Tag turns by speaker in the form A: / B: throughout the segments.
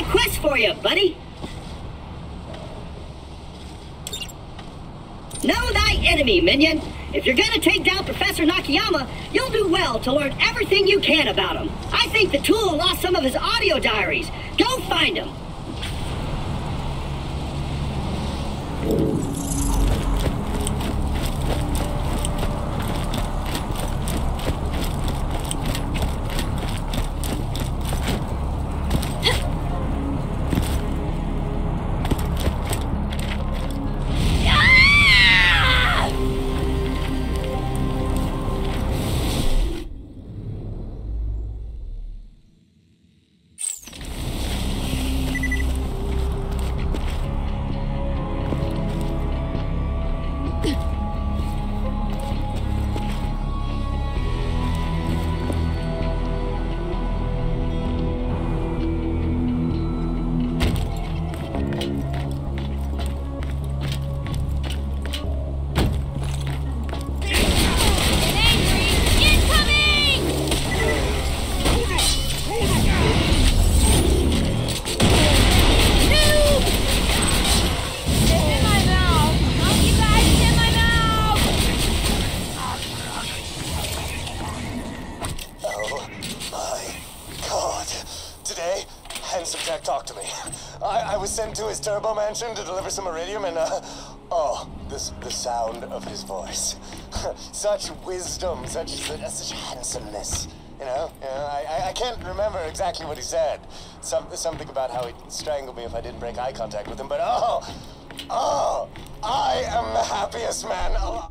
A: quest for you, buddy. Know thy enemy, minion. If you're gonna take down Professor Nakayama, you'll do well to learn everything you can about him. I think the tool lost some of his audio diaries. Go find him.
B: Sent to his turbo mansion to deliver some iridium and, the sound of his voice. Such wisdom, such handsomeness, you know? I can't remember exactly what he said. Something about how he'd strangle me if I didn't break eye contact with him, but I am the happiest man alive.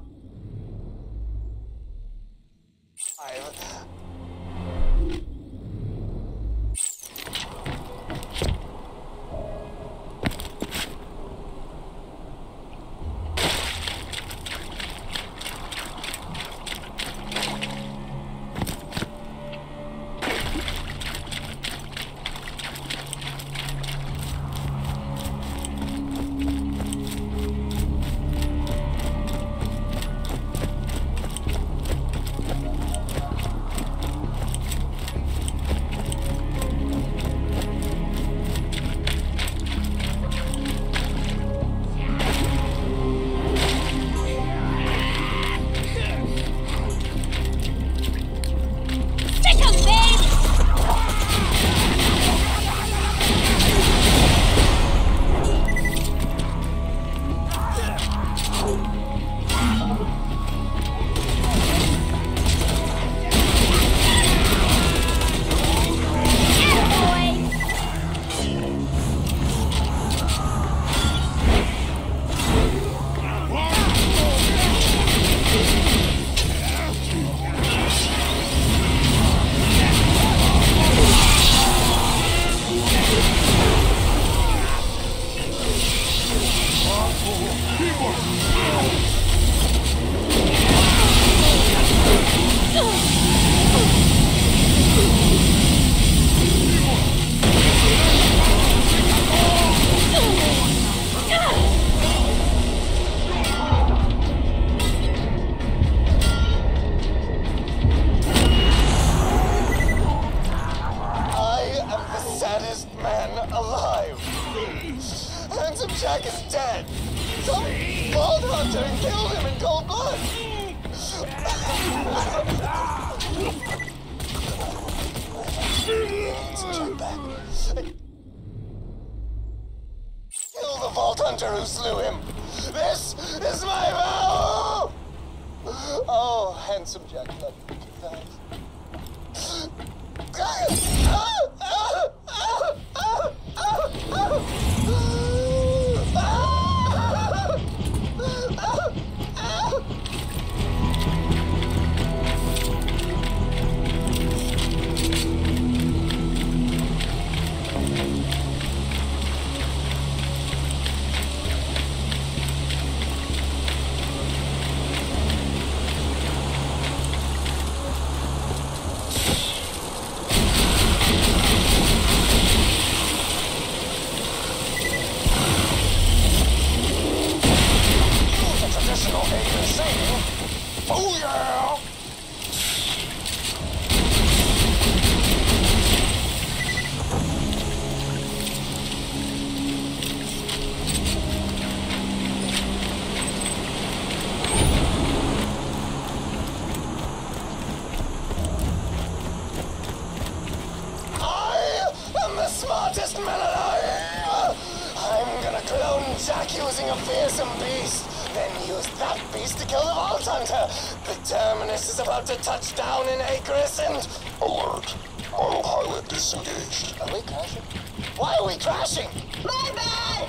B: Jack is dead! Some Vault Hunter killed him in cold blood! Jack back. Kill the Vault Hunter who slew him! This is my vow! Oh, handsome Jack, let me confess. Menelai! I'm gonna clone Jack using a fearsome beast, then use that beast to kill the Vault Hunter. The Terminus is about to touch down in Acris and...
C: Alert. Autopilot disengaged.
B: Are we crashing? Why are we crashing?
A: My bad!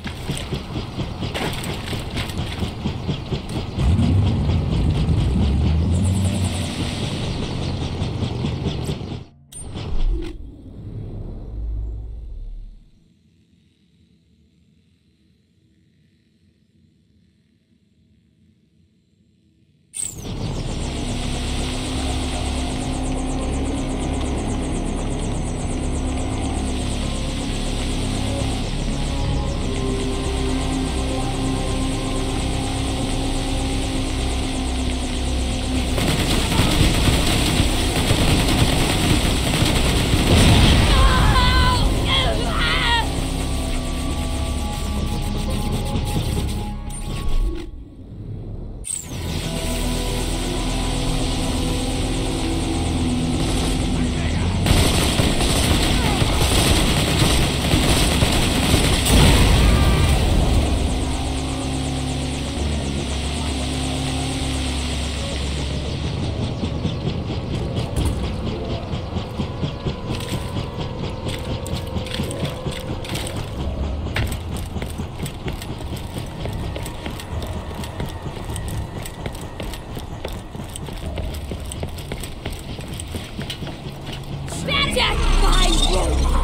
D: Jack, behind you!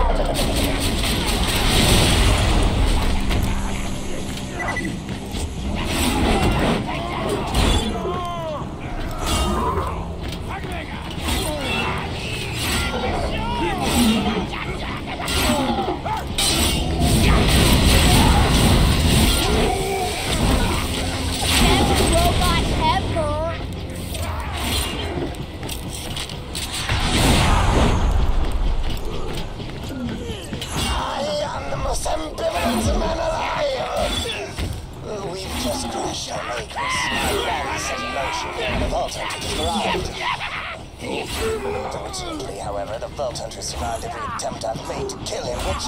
B: We've just crashed on Acris. Land set in motion. The Vault Hunter just arrived. Unfortunately, however, the Vault Hunter survived every attempt I've made to kill him, which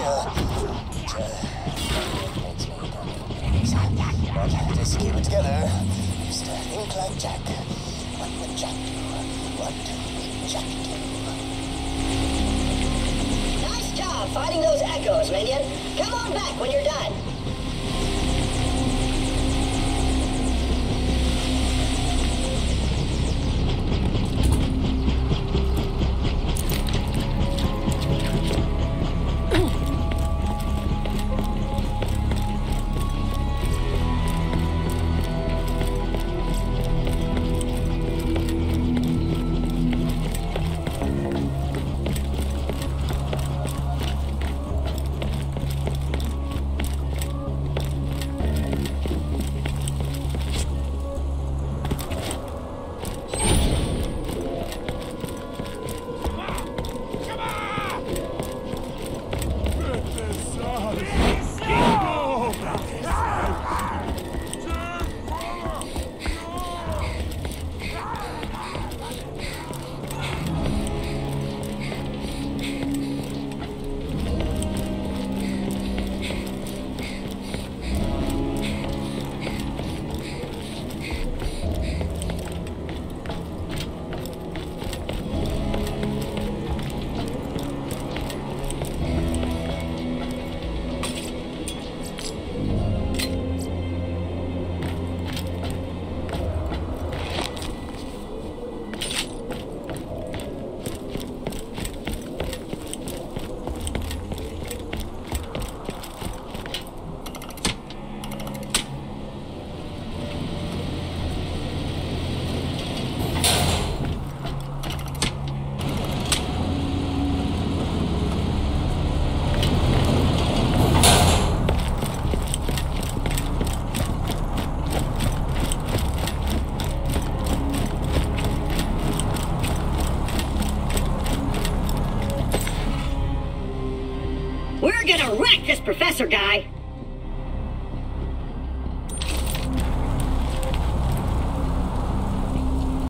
B: makes me sad. But just keep it together. Just think like Jack. What would Jack do? What would Jack do?
A: Nice job fighting those echoes, minion. Come on back when you're done. We're gonna wreck this professor guy!